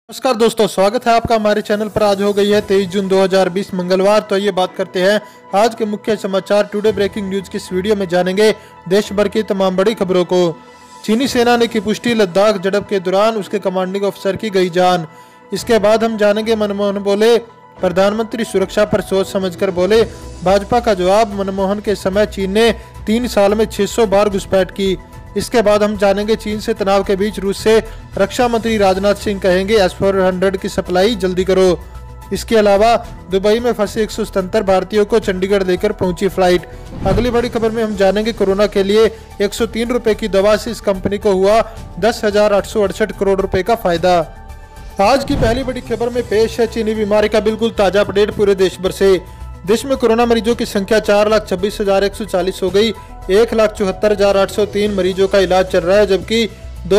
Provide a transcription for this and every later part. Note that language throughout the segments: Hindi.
नमस्कार दोस्तों, स्वागत है आपका हमारे चैनल पर। आज हो गई है 23 जून 2020 मंगलवार। तो ये बात करते हैं आज के मुख्य समाचार टुडे ब्रेकिंग न्यूज की इस वीडियो में जानेंगे देश भर की तमाम बड़ी खबरों को। चीनी सेना ने की पुष्टि, लद्दाख झड़प के दौरान उसके कमांडिंग अफसर की गई जान। इसके बाद हम जानेंगे मनमोहन बोले, प्रधानमंत्री सुरक्षा पर सोच समझकर बोले। भाजपा का जवाब, मनमोहन के समय चीन ने 3 साल में 600 बार घुसपैठ की। इसके बाद हम जानेंगे चीन से तनाव के बीच रूस से रक्षा मंत्री राजनाथ सिंह कहेंगे S-400 की सप्लाई जल्दी करो। इसके अलावा दुबई में फंसे 177 भारतीयों को चंडीगढ़ लेकर पहुंची फ्लाइट। अगली बड़ी खबर में हम जानेंगे कोरोना के लिए 103 रुपए की दवा से इस कंपनी को हुआ 10,868 करोड़ रुपए का फायदा। आज की पहली बड़ी खबर में पेश है चीनी बीमारी का बिल्कुल ताजा अपडेट पूरे देश भर से। देश में कोरोना मरीजों की संख्या 4,26,140 हो गई। 1,74,803 मरीजों का इलाज चल रहा है, जबकि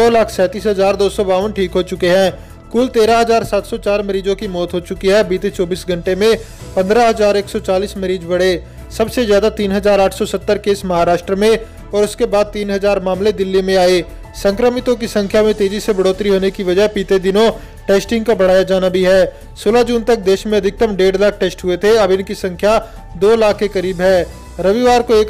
2,37,252 ठीक हो चुके हैं। कुल 13,704 मरीजों की मौत हो चुकी है। बीते 24 घंटे में 15,140 मरीज बढ़े। सबसे ज्यादा 3,870 केस महाराष्ट्र में और उसके बाद 3,000 मामले दिल्ली में आए। संक्रमितों की संख्या में तेजी से बढ़ोतरी होने की वजह बीते दिनों टेस्टिंग का बढ़ाया जाना भी है। 16 जून तक देश में अधिकतम 1.5 लाख टेस्ट हुए थे। अब इनकी संख्या 2 लाख के करीब है। रविवार को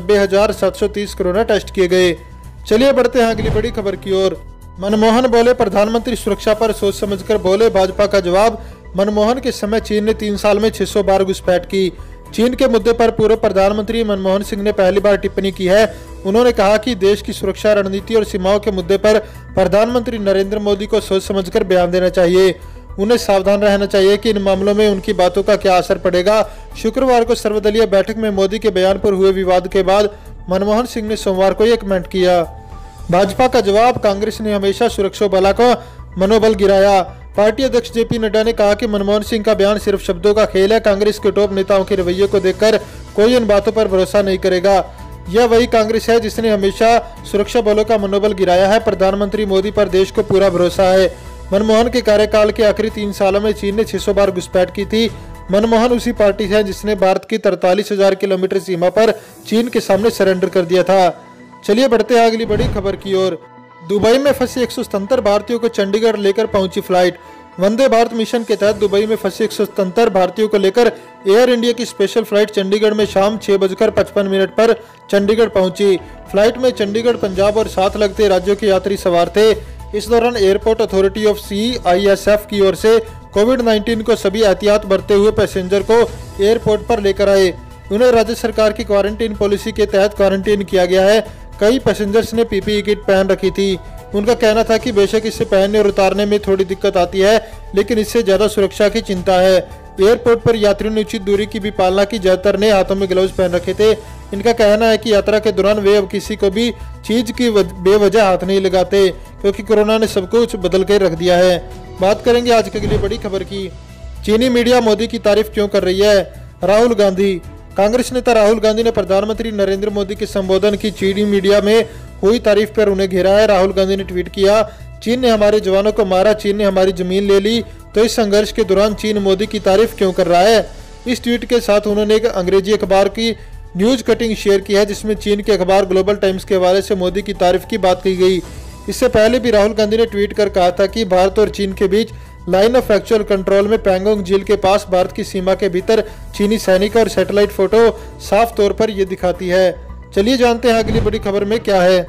1,90,730 कोरोना टेस्ट किए गए। चलिए बढ़ते हैं अगली बड़ी खबर की ओर। मनमोहन बोले, प्रधानमंत्री सुरक्षा पर सोच समझकर बोले। भाजपा का जवाब, मनमोहन के समय चीन ने 3 साल में 600 बार घुसपैठ की। चीन के मुद्दे पर पूर्व प्रधानमंत्री मनमोहन सिंह ने पहली बार टिप्पणी की है। उन्होंने कहा कि देश की सुरक्षा रणनीति और सीमाओं के मुद्दे पर प्रधानमंत्री नरेंद्र मोदी को सोच समझकर बयान देना चाहिए। उन्हें सावधान रहना चाहिए कि इन मामलों में उनकी बातों का क्या असर पड़ेगा। शुक्रवार को सर्वदलीय बैठक में मोदी के बयान पर हुए विवाद के बाद मनमोहन सिंह ने सोमवार को ये कमेंट किया। भाजपा का जवाब, कांग्रेस ने हमेशा सुरक्षा बलों का मनोबल गिराया। पार्टी अध्यक्ष जेपी नड्डा ने कहा कि मनमोहन सिंह का बयान सिर्फ शब्दों का खेल है। कांग्रेस के टॉप नेताओं के रवैये को देखकर कोई इन बातों पर भरोसा नहीं करेगा। यह वही कांग्रेस है जिसने हमेशा सुरक्षा बलों का मनोबल गिराया है। प्रधानमंत्री मोदी पर देश को पूरा भरोसा है। मनमोहन के कार्यकाल के आखिरी 3 सालों में चीन ने 600 बार घुसपैठ की थी। मनमोहन उसी पार्टी है जिसने भारत की 43,000 किलोमीटर सीमा पर चीन के सामने सरेंडर कर दिया था। चलिए बढ़ते हैं अगली बड़ी खबर की ओर। दुबई में फंसे 177 भारतीयों को चंडीगढ़ लेकर पहुंची फ्लाइट। वंदे भारत मिशन के तहत दुबई में फंसे 177 भारतीयों को लेकर एयर इंडिया की स्पेशल फ्लाइट चंडीगढ़ में शाम 6:55 पर चंडीगढ़ पहुंची। फ्लाइट में चंडीगढ़, पंजाब और साथ लगते राज्यों के यात्री सवार थे। इस दौरान एयरपोर्ट अथॉरिटी ऑफ CISF की ओर से कोविड-19 को सभी एहतियात बरतते हुए पैसेंजर को एयरपोर्ट पर लेकर आए। उन्हें राज्य सरकार की क्वारंटीन पॉलिसी के तहत क्वारंटीन किया गया है। कई पैसेंजर्स ने PPE किट पहन रखी थी। उनका कहना था कि बेशक इसे पहनने और उतारने में थोड़ी दिक्कत आती है, लेकिन इससे ज्यादा सुरक्षा की चिंता है। एयरपोर्ट पर यात्रियों ने उचित दूरी की भी पालना की। ज्यादातर ने हाथों में ग्लव्स पहन रखे थे। इनका कहना है कि यात्रा के दौरान वे अब किसी को भी चीज की बेवजह हाथ नहीं लगाते, क्योंकि कोरोना ने सब कुछ बदल कर रख दिया है। बात करेंगे आज की अगली बड़ी खबर की। चीनी मीडिया मोदी की तारीफ क्यों कर रही है? राहुल गांधी। कांग्रेस नेता राहुल गांधी ने प्रधानमंत्री नरेंद्र मोदी के संबोधन की चीनी मीडिया में हुई तारीफ पर उन्हें घेरा है। राहुल गांधी ने ट्वीट किया, चीन ने हमारे जवानों को मारा, चीन ने हमारी जमीन ले ली, तो इस संघर्ष के दौरान चीन मोदी की तारीफ क्यों कर रहा है? इस ट्वीट के साथ उन्होंने एक अंग्रेजी अखबार की न्यूज कटिंग शेयर की है, जिसमें चीन के अखबार ग्लोबल टाइम्स के हवाले से मोदी की तारीफ की बात की गई। इससे पहले भी राहुल गांधी ने ट्वीट कर कहा था कि भारत और चीन के बीच लाइन ऑफ एक्चुअल कंट्रोल में पैंगोंग झील के पास भारत की सीमा के भीतर चीनी सैनिक और सैटेलाइट फोटो साफ तौर पर यह दिखाती है। चलिए जानते हैं अगली बड़ी खबर में क्या है।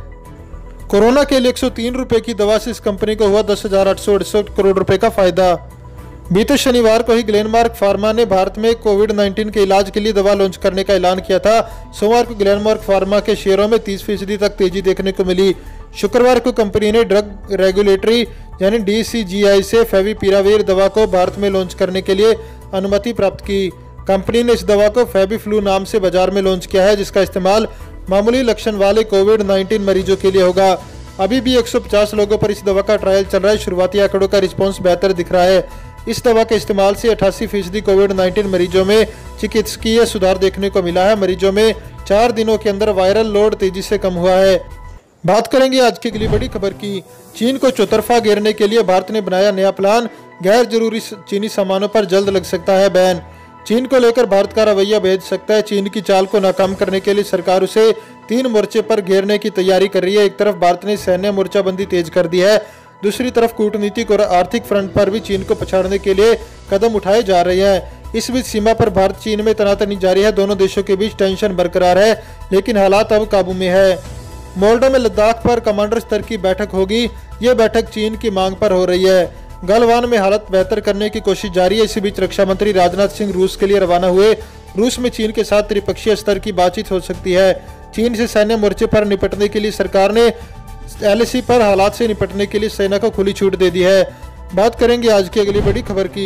कोरोना के लिए 103 रुपए की दवा से इस कंपनी को हुआ 10,868 करोड़ रुपए का फायदा। बीते शनिवार को ही ग्लेनमार्क फार्मा ने भारत में कोविड-19 के इलाज के लिए दवा लॉन्च करने का ऐलान किया था। सोमवार को ग्लेनमार्क फार्मा के शेयरों में 30% तक तेजी देखने को मिली। शुक्रवार को कंपनी ने ड्रग रेगुलेटरी यानी DCGI से फेविपिराविर दवा को भारत में लॉन्च करने के लिए अनुमति प्राप्त की। कंपनी ने इस दवा को फेबिफ्लू नाम से बाजार में लॉन्च किया है, जिसका इस्तेमाल मामूली लक्षण वाले कोविड-19 मरीजों के लिए होगा। अभी भी 150 लोगों पर इस दवा का ट्रायल चल रहा है। शुरुआती आंकड़ों का रिस्पॉन्स बेहतर दिख रहा है। इस दवा के इस्तेमाल से 88% कोविड-19 मरीजों में चिकित्सकीय सुधार देखने को मिला है। मरीजों में 4 दिनों के अंदर वायरल लोड तेजी से कम हुआ है। बात करेंगे आज की अगली बड़ी खबर की। चीन को चौतरफा घेरने के लिए भारत ने बनाया नया प्लान। गैर जरूरी चीनी सामानों पर जल्द लग सकता है बैन। चीन को लेकर भारत का रवैया भेज सकता है। चीन की चाल को नाकाम करने के लिए सरकार उसे 3 मोर्चे पर घेरने की तैयारी कर रही है। एक तरफ भारत ने सैन्य मोर्चाबंदी तेज कर दी है, दूसरी तरफ कूटनीतिक और आर्थिक फ्रंट पर भी चीन को पछाड़ने के लिए कदम उठाए जा रहे हैं। इस बीच सीमा पर भारत चीन में तनातनी जारी है। दोनों देशों के बीच टेंशन बरकरार है, लेकिन हालात अब काबू में है। मोल्डो में लद्दाख पर कमांडर स्तर की बैठक होगी। ये बैठक चीन की मांग पर हो रही है। गलवान में हालत बेहतर करने की कोशिश जारी है। इसी बीच रक्षा मंत्री राजनाथ सिंह रूस के लिए रवाना हुए। रूस में चीन के साथ त्रिपक्षीय स्तर की बातचीत हो सकती है। चीन से सैन्य मोर्चे पर निपटने के लिए सरकार ने LAC पर हालात से निपटने के लिए सेना को खुली छूट दे दी है। बात करेंगे आज की अगली बड़ी खबर की।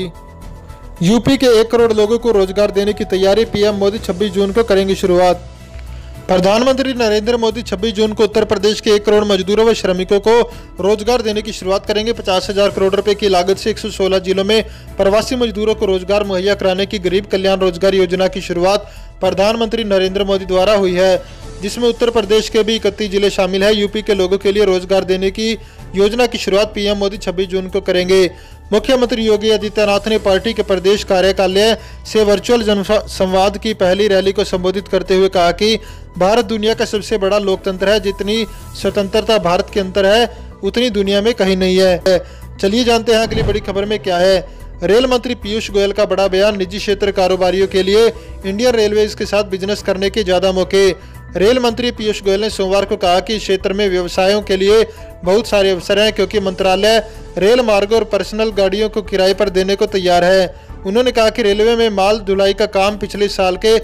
यूपी के 1 करोड़ लोगों को रोजगार देने की तैयारी, PM मोदी 26 जून को करेंगे शुरुआत। प्रधानमंत्री नरेंद्र मोदी 26 जून को उत्तर प्रदेश के 1 करोड़ मजदूरों व श्रमिकों को रोजगार देने की शुरुआत करेंगे। 50,000 करोड़ रुपए की लागत से 116 जिलों में प्रवासी मजदूरों को रोजगार मुहैया कराने की गरीब कल्याण रोजगार योजना की शुरुआत प्रधानमंत्री नरेंद्र मोदी द्वारा हुई है, जिसमें उत्तर प्रदेश के भी 31 जिले शामिल है। यूपी के लोगों के लिए रोजगार देने की योजना की शुरुआत PM मोदी 26 जून को करेंगे। मुख्यमंत्री योगी आदित्यनाथ ने पार्टी के प्रदेश कार्यालय से वर्चुअल जनसंवाद की पहली रैली को संबोधित करते हुए कहा कि भारत दुनिया का सबसे बड़ा लोकतंत्र है। जितनी स्वतंत्रता भारत के अंदर है, उतनी दुनिया में कहीं नहीं है। चलिए जानते हैं अगली बड़ी खबर में क्या है। रेल मंत्री पीयूष गोयल का बड़ा बयान, निजी क्षेत्र कारोबारियों के लिए इंडियन रेलवेज के साथ बिजनेस करने के ज्यादा मौके। रेल मंत्री पीयूष गोयल ने सोमवार को कहा कि इस क्षेत्र में व्यवसायों के लिए बहुत सारे अवसर हैं, क्योंकि मंत्रालय रेल मार्गों और पर्सनल गाड़ियों को किराए पर देने को तैयार है। उन्होंने कहा कि रेलवे में माल ढुलाई का काम पिछले साल के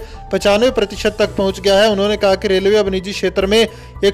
95% तक पहुंच गया है। उन्होंने कहा कि रेलवे अब निजी क्षेत्र में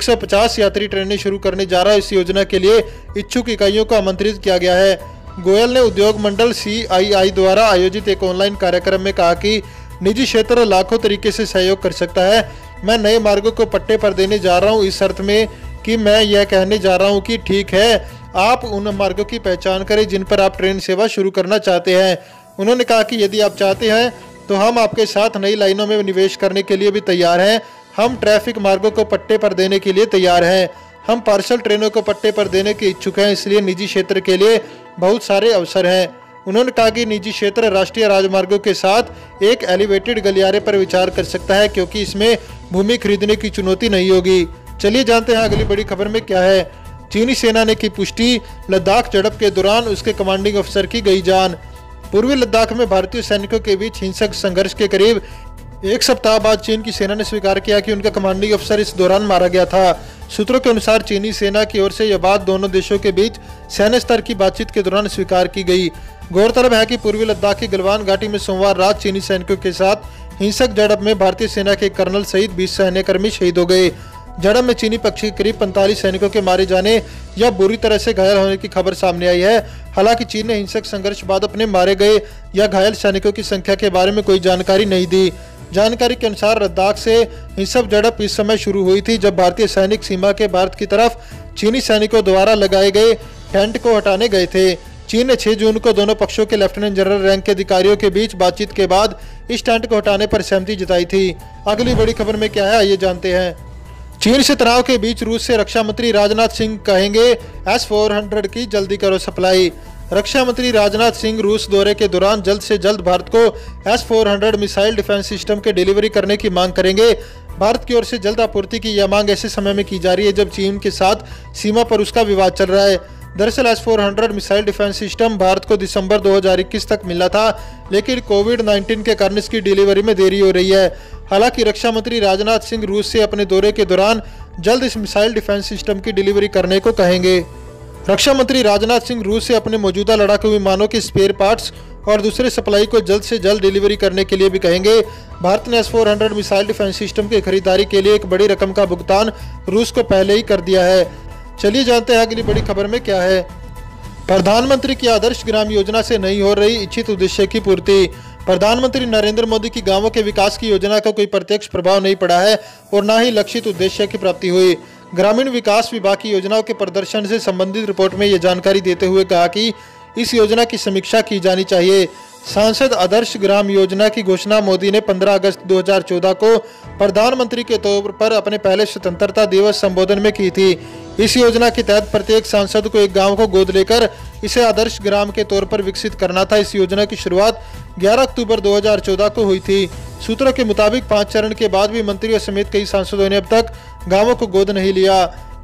150 यात्री ट्रेनें शुरू करने जा रहा है। इस योजना के लिए इच्छुक इकाइयों को आमंत्रित किया गया है। गोयल ने उद्योग मंडल CII द्वारा आयोजित एक ऑनलाइन कार्यक्रम में कहा कि निजी क्षेत्र लाखों तरीके से सहयोग कर सकता है। मैं नए मार्गों को पट्टे पर देने जा रहा हूं, इस अर्थ में कि मैं यह कहने जा रहा हूं कि ठीक है, आप उन मार्गों की पहचान करें जिन पर आप ट्रेन सेवा शुरू करना चाहते हैं। उन्होंने कहा कि यदि आप चाहते हैं तो हम आपके साथ नई लाइनों में निवेश करने के लिए भी तैयार हैं। हम ट्रैफिक मार्गों को पट्टे पर देने के लिए तैयार हैं। हम पार्सल ट्रेनों को पट्टे पर देने के इच्छुक हैं, इसलिए निजी क्षेत्र के लिए बहुत सारे अवसर हैं। उन्होंने कहा कि निजी क्षेत्र राष्ट्रीय राजमार्गों के साथ एक एलिवेटेड गलियारे पर विचार कर सकता है, क्योंकि इसमें भूमि खरीदने की चुनौती नहीं होगी। चलिए जानते हैं अगली बड़ी खबर में क्या है। चीनी सेना ने की पुष्टि, लद्दाख झड़प के दौरान उसके कमांडिंग अफसर की गई जान। पूर्वी लद्दाख में भारतीय सैनिकों के बीच हिंसक संघर्ष के करीब 1 सप्ताह बाद चीन की सेना ने स्वीकार किया कि उनका कमांडिंग अफसर इस दौरान मारा गया था। सूत्रों के अनुसार चीनी सेना की ओर से यह बात दोनों देशों के बीच सैन्य स्तर की बातचीत के दौरान स्वीकार की गई। गौरतलब है कि पूर्वी लद्दाख की गलवान घाटी में सोमवार रात चीनी सैनिकों के साथ हिंसक झड़प में भारतीय सेना के कर्नल सहित 20 सैन्यकर्मी शहीद हो गए। झड़प में चीनी पक्ष के करीब 45 सैनिकों के मारे जाने या बुरी तरह से घायल होने की खबर सामने आई है। हालांकि चीन ने हिंसक संघर्ष बाद अपने मारे गए या घायल सैनिकों की संख्या के बारे में कोई जानकारी नहीं दी। जानकारी के अनुसार लद्दाख से हिंसक झड़प इस समय शुरू हुई थी जब भारतीय सैनिक सीमा के भारत की तरफ चीनी सैनिकों द्वारा लगाए गए टेंट को हटाने गए थे। चीन ने 6 जून को दोनों पक्षों के लेफ्टिनेंट जनरल रैंक के अधिकारियों के बीच बातचीत के बाद इस टेंट को हटाने पर सहमति जताई थी। अगली बड़ी खबर में क्या है, आइए जानते हैं। चीन से तनाव के बीच रूस से रक्षा मंत्री राजनाथ सिंह कहेंगे S-400 की जल्दी करो सप्लाई। रक्षा मंत्री राजनाथ सिंह रूस दौरे के दौरान जल्द से जल्द भारत को S-400 मिसाइल डिफेंस सिस्टम के डिलीवरी करने की मांग करेंगे। भारत की ओर से जल्द आपूर्ति की यह मांग ऐसे समय में की जा रही है जब चीन के साथ सीमा पर उसका विवाद चल रहा है। दरअसल S-400 missile defence system Bharat को दिसंबर 2021 तक मिला था, लेकिन कोविड-19 के कारण इसकी डिलीवरी में देरी हो रही है। हालांकि रक्षा मंत्री राजनाथ सिंह रूस से अपने दौरे के दौरान जल्द इस मिसाइल डिफेंस सिस्टम की डिलीवरी करने को कहेंगे। रक्षा मंत्री राजनाथ सिंह रूस से अपने मौजूदा लड़ाकू विमानों के स्पेयर पार्ट्स और दूसरे सप्लाई को जल्द से जल्द डिलीवरी करने के लिए भी कहेंगे। भारत ने S-400 मिसाइल डिफेंस सिस्टम की खरीदारी के लिए एक बड़ी रकम का भुगतान रूस को पहले ही कर दिया है। चलिए जानते हैं अगली बड़ी खबर में क्या है। प्रधानमंत्री की आदर्श ग्राम योजना से नहीं हो रही इच्छित उद्देश्य की पूर्ति। प्रधानमंत्री नरेंद्र मोदी की गांवों के विकास की योजना का कोई प्रत्यक्ष प्रभाव नहीं पड़ा है और न ही लक्षित उद्देश्य की प्राप्ति हुई। ग्रामीण विकास विभाग की योजनाओं के प्रदर्शन से संबंधित रिपोर्ट में ये जानकारी देते हुए कहा कि इस योजना की समीक्षा की जानी चाहिए। सांसद आदर्श ग्राम योजना की घोषणा मोदी ने 15 अगस्त 2014 को प्रधानमंत्री के तौर पर अपने पहले स्वतंत्रता दिवस संबोधन में की थी। इस योजना के तहत प्रत्येक सांसद को एक गांव को गोद लेकर इसे आदर्श ग्राम के तौर पर विकसित करना था। इस योजना की शुरुआत 11 अक्टूबर 2014 को हुई थी। सूत्रों के मुताबिक 5 चरण के बाद भी मंत्रियों समेत कई सांसदों ने अब तक गांवों को गोद नहीं लिया।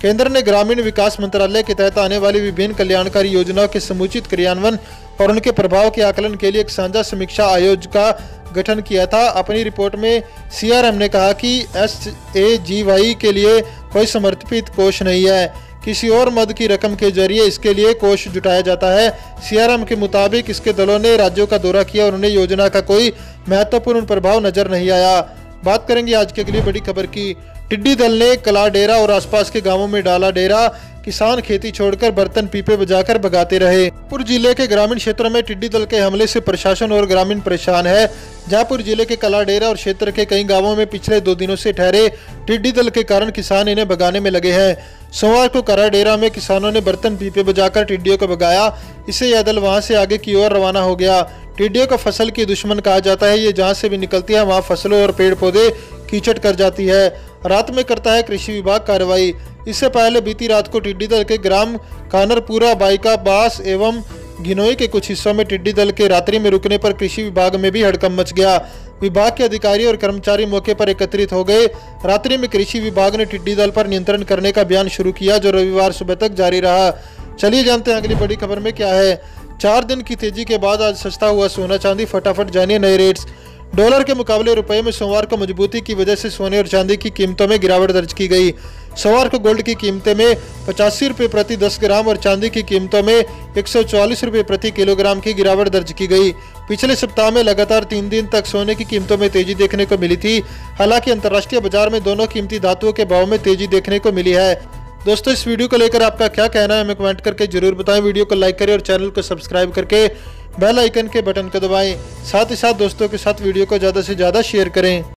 केंद्र ने ग्रामीण विकास मंत्रालय के तहत आने वाली विभिन्न कल्याणकारी योजनाओं के समुचित क्रियान्वयन और उनके प्रभाव के आकलन के लिए एक साझा समीक्षा आयोग का गठन किया था। अपनी रिपोर्ट में सीआरएम ने कहा कि SAGY के लिए कोई समर्पित कोष नहीं है, किसी और मद की रकम के जरिए इसके लिए कोष जुटाया जाता है। सीआरएम के मुताबिक इसके दलों ने राज्यों का दौरा किया और उन्हें योजना का कोई महत्वपूर्ण प्रभाव नजर नहीं आया। बात करेंगे आज के अगली बड़ी खबर की। टिड्डी दल ने कलाडेरा और आसपास के गांवों में डाला डेरा, किसान खेती छोड़कर बर्तन पीपे बजाकर भगाते रहे। जयपुर जिले के ग्रामीण क्षेत्रों में टिड्डी दल के हमले से प्रशासन और ग्रामीण परेशान है। जयपुर जिले के कलाडेरा और क्षेत्र के कई गांवों में पिछले 2 दिनों से ठहरे टिड्डी दल के कारण किसान इन्हें भगाने में लगे हैं। सोमवार को कलाडेरा में किसानों ने बर्तन पीपे बजाकर टिड्डियों को भगाया। इससे यह दल वहां से आगे की ओर रवाना हो गया। टिड्डियों को फसल की दुश्मन कहा जाता है। ये जहां से भी निकलती है वहां फसलों और पेड़ पौधे कीचड़ कर जाती है। रात में करता है कृषि विभाग कार्रवाई। इससे पहले बीती रात को टिड्डी दल के ग्राम कानरपुरा, बाइका, बास एवं घिनोई के कुछ हिस्सों में टिड्डी दल के रात्रि में रुकने पर कृषि विभाग में भी हड़कंप मच गया। विभाग के अधिकारी और कर्मचारी मौके पर एकत्रित हो गए। रात्रि में कृषि विभाग ने टिड्डी दल पर नियंत्रण करने का अभियान शुरू किया, जो रविवार सुबह तक जारी रहा। चलिए जानते हैं अगली बड़ी खबर में क्या है। 4 दिन की तेजी के बाद आज सस्ता हुआ सोना चांदी, फटाफट जानिए नए रेट्स। डॉलर के मुकाबले रुपए में सोमवार को मजबूती की वजह से सोने और चांदी की कीमतों में गिरावट दर्ज की गई। सोमवार को गोल्ड की कीमतें में 85 रुपये प्रति 10 ग्राम और चांदी की कीमतों में 144 रुपये प्रति किलोग्राम की गिरावट दर्ज की गई। पिछले सप्ताह में लगातार 3 दिन तक सोने की कीमतों में तेजी देखने को मिली थी। हालांकि अंतर्राष्ट्रीय बाजार में दोनों कीमती धातुओं के भाव में तेजी देखने को मिली है। दोस्तों, इस वीडियो को लेकर आपका क्या कहना है हमें कमेंट करके जरूर बताएं। वीडियो को लाइक करें और चैनल को सब्सक्राइब करके बेल आइकन के बटन को दबाएं। साथ ही साथ दोस्तों के साथ वीडियो को ज़्यादा से ज़्यादा शेयर करें।